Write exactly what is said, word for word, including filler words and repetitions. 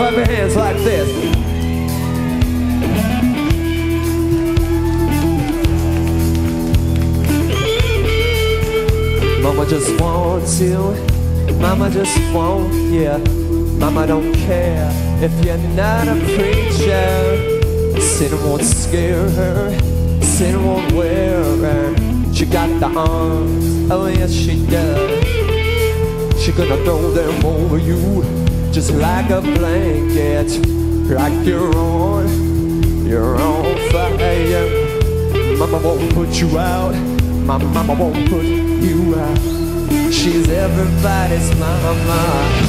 clap your hands like this. Mama just wants you, Mama just wants you. Mama don't care if you're not a preacher. Sin won't scare her, sin won't wear her. She got the arms, oh yes she does. She gonna throw them over you just like a blanket. Like you're on, you're on fire. Mama won't put you out, my mama won't put you out. She's everybody's mama.